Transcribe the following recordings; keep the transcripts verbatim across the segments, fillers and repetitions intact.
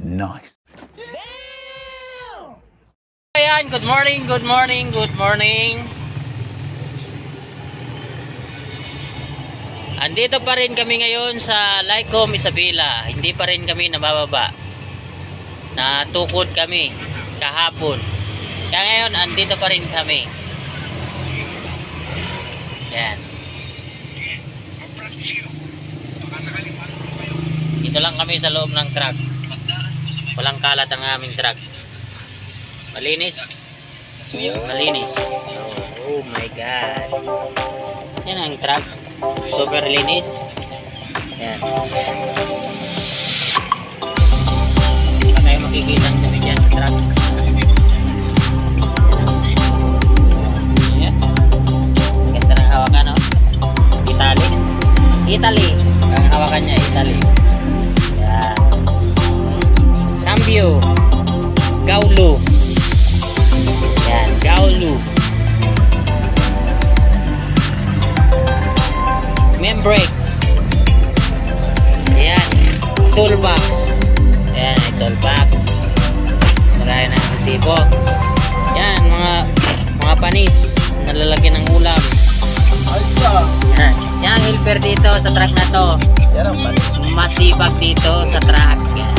Nice. Ayan, good morning, good morning, good morning. Andito pa rin kami ngayon sa Lycom, Isabela. Hindi pa rin kami nabababa. Natukod kami kahapon. Kaya ngayon, andito pa rin kami. Yan. Dito lang kami sa loob ng truck. Walang kalat ang aming truck. Malinis. Malinis. Oh, oh my God. Yan ang truck. Super linis. Yan. Hindi pa tayo makikita ang dami dyan sa truck. Yan. Ganda ng hawakan, no? Italy. Italy. Ang hawakan niya, Italy. Yan. Cambio. Gaulu. Yan, Gaulu. Membrane. Yan, toolbox. Yan, toolbox. Marami na ang resibo. Yan, mga mga panis na lalagyan ng ulam. Yan, yan ang helper dito sa truck na to. Masipag dito sa truck. Yan.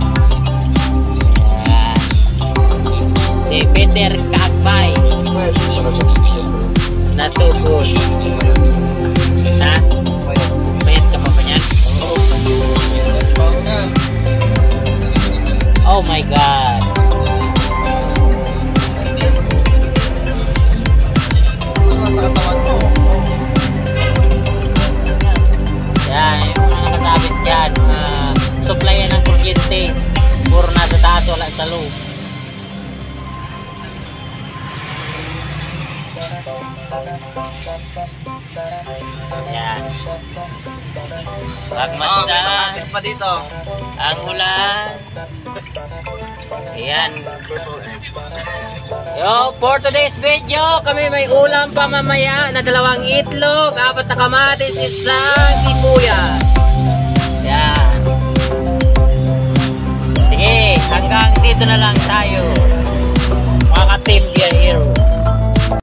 Si Peter Kagbay natukod na bayad ka pa ba niyan? Oh my God, yan yung mga nakasabit dyan, uh, supply ng kuryente puro nasa taas, wala sa loob. Yan. Pagmasdan oh, pa dito. Ang ulan. Ayan. Yo, for today's video, kami may ulam pa mamaya na dalawang itlog, apat na kamatis, isang sibuyas. Yan. Sige, hanggang dito na lang tayo.